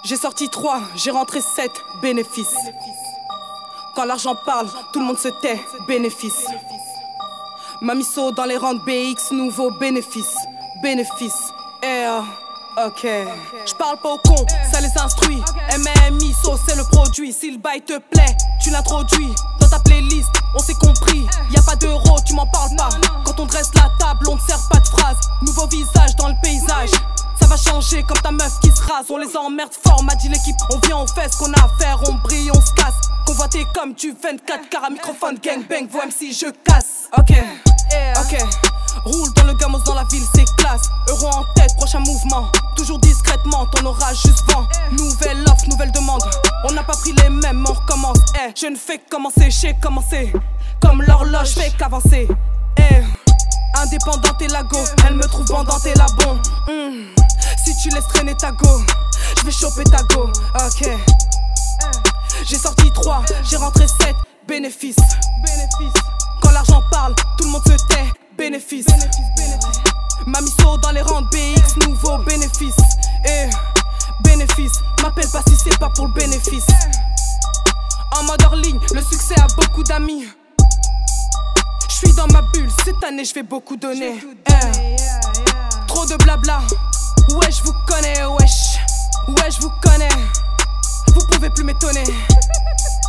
J'ai sorti 3, j'ai rentré 7, bénéfice. Quand l'argent parle, tout le monde se tait, bénéfice. Mamiso dans les rangs de BX, nouveau bénéfice. Bénéfice, ok. J'parle pas au con, ça les instruit. MMISO, c'est le produit. Si le bail te plaît, tu l'introduis dans ta playlist, on s'est compris. Y'a pas d'euros, tu m'en parles pas. Quand on dresse la table, on ne sert pas de phrases. Nouveau visage dans le paysage. Ça va changer comme ta meuf qui se rase. On les emmerde fort, m'a dit l'équipe. On vient, on fait ce qu'on a à faire, on brille, on se casse. Convoité comme tu 24 car à microphone, gangbang, vos MC, je casse. Ok, ok. Roule dans le gamos dans la ville, c'est classe. Euro en tête, prochain mouvement. Toujours discrètement, ton orage juste vent. Nouvelle offre, nouvelle demande. On n'a pas pris les mêmes, on recommence. Je ne fais que commencer, j'ai commencé. Comme l'horloge, fais qu'avancer. Indépendante et la go, elle me trouve bandante et la bon. Si tu laisses traîner ta go, je vais choper ta go. Ok. J'ai sorti 3, j'ai rentré 7, bénéfice. Quand l'argent parle, tout le monde se tait, bénéfice. Mamiso dans les rangs de BX, nouveau bénéfice. Bénéfice, m'appelle pas si c'est pas pour le bénéfice. En mode hors ligne, le succès a beaucoup d'amis. J'suis dans ma bulle, cette année j'vais beaucoup donner. Trop de blabla, ouais j'vous connais, wesh. Ouais j'vous connais, vous pouvez plus m'étonner.